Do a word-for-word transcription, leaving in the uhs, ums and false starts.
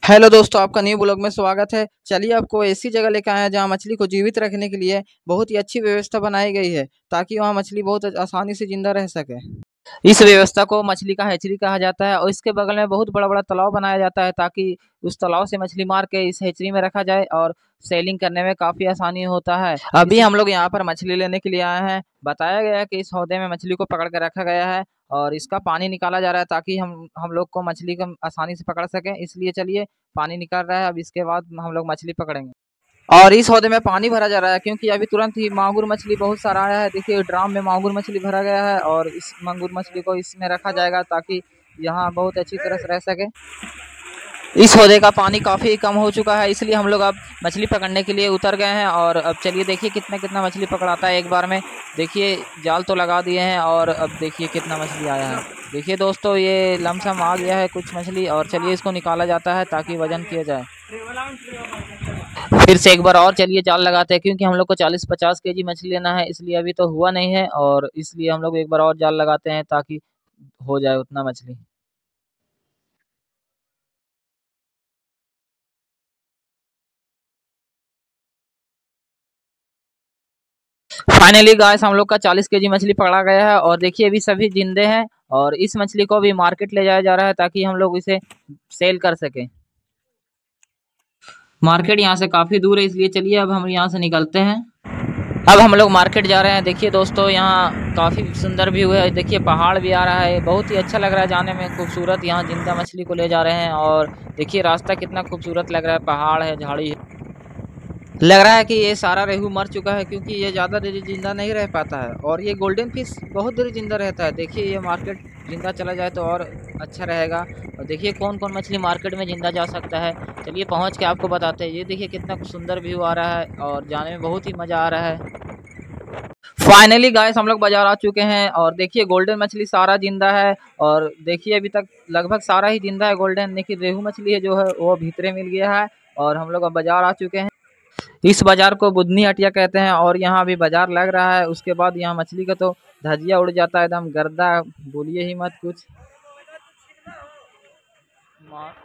Hello दोस्तों, आपका new blog में स्वागत है। चलिए आपको ऐसी जगह लेकर आए हैं जहाँ मछली को जीवित रखने के लिए बहुत ही अच्छी व्यवस्था बनाई गई है, ताकि वहाँ मछली बहुत आसानी से जिंदा रह सके। इस व्यवस्था को मछली का हैचरी कहा जाता है और इसके बगल में बहुत बड़ा बड़ा तालाब बनाया जाता है, ताकि उस तालाब से मछली मार के इस हैचरी में रखा जाए और सेलिंग करने में काफ़ी आसानी होता है। अभी हम लोग यहाँ पर मछली लेने के लिए आए हैं। बताया गया है कि इस हौदे में मछली को पकड़ कर रखा गया है और इसका पानी निकाला जा रहा है, ताकि हम हम लोग को मछली को आसानी से पकड़ सकें। इसलिए चलिए पानी निकाल रहा है, अब इसके बाद हम लोग मछली पकड़ेंगे। और इस हौदे में पानी भरा जा रहा है, क्योंकि अभी तुरंत ही मांगुर मछली बहुत सारा आया है। देखिए ड्राम में मांगुर मछली भरा गया है और इस मांगुर मछली को इसमें रखा जाएगा, ताकि यहाँ बहुत अच्छी तरह से रह सके। इस हौदे का पानी काफ़ी कम हो चुका है, इसलिए हम लोग अब मछली पकड़ने के लिए उतर गए हैं। और अब चलिए देखिए कितना कितना मछली पकड़ाता है एक बार में। देखिए जाल तो लगा दिए हैं और अब देखिए कितना मछली आया है। देखिए दोस्तों, ये लमसम आ गया है कुछ मछली, और चलिए इसको निकाला जाता है ताकि वजन किया जाए। फिर से एक बार और चलिए जाल लगाते हैं, क्योंकि हम लोग को चालीस पचास केजी मछली लेना है, इसलिए अभी तो हुआ नहीं है, और इसलिए हम लोग एक बार और जाल लगाते हैं ताकि हो जाए उतना मछली। फाइनली गाइस, हम लोग का चालीस केजी मछली पकड़ा गया है और देखिए अभी सभी जिंदे हैं। और इस मछली को भी मार्केट ले जाया जा रहा है, ताकि हम लोग इसे सेल कर सकें। मार्केट यहाँ से काफ़ी दूर है, इसलिए चलिए अब हम यहाँ से निकलते हैं। अब हम लोग मार्केट जा रहे हैं। देखिए दोस्तों, यहाँ काफ़ी सुंदर व्यू है। देखिए पहाड़ भी आ रहा है, बहुत ही अच्छा लग रहा है जाने में, खूबसूरत। यहाँ जिंदा मछली को ले जा रहे हैं और देखिए रास्ता कितना खूबसूरत लग रहा है, पहाड़ है, झाड़ी है। लग रहा है कि ये सारा रेहू मर चुका है, क्योंकि ये ज़्यादा देर जिंदा नहीं रह पाता है, और ये गोल्डन फिश बहुत देर जिंदा रहता है। देखिए ये मार्केट जिंदा चला जाए तो और अच्छा रहेगा। और देखिए कौन कौन मछली मार्केट में जिंदा जा सकता है, चलिए पहुंच के आपको बताते हैं। ये देखिए कितना सुंदर व्यू आ रहा है और जाने में बहुत ही मज़ा आ रहा है। फाइनली गाइस, हम लोग बाजार आ चुके हैं और देखिए गोल्डन मछली सारा जिंदा है। और देखिए अभी तक लगभग सारा ही जिंदा है गोल्डन, लेकिन रेहू मछली है जो है वो भीतरे मिल गया है। और हम लोग अब बाजार आ चुके हैं। इस बाजार को बुधनी हटिया कहते हैं और यहाँ अभी बाजार लग रहा है। उसके बाद यहाँ मछली का तो धजिया उड़ जाता है, एकदम गर्दा, बोलिए ही मत कुछ।